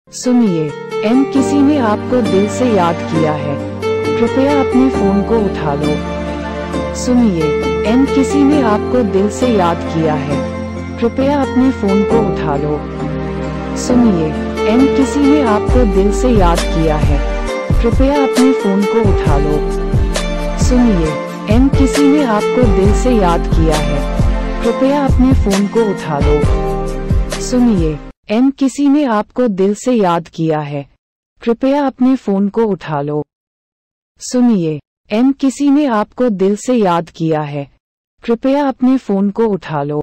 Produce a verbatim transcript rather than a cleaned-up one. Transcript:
सुनिए, एम किसी ने आपको दिल से याद किया है, कृपया अपने फोन को उठा लो। सुनिए, एम किसी ने आपको दिल से याद किया है, कृपया अपने फोन को उठा लो। सुनिए, एम किसी ने आपको दिल से याद किया है, कृपया अपने फोन को उठा लो। सुनिए, एम किसी ने आपको दिल से याद किया है, कृपया अपने फोन को उठा लो। सुनिए, एम किसी ने आपको दिल से याद किया है, कृपया अपने फोन को उठा लो। सुनिए, एम किसी ने आपको दिल से याद किया है, कृपया अपने फोन को उठा लो।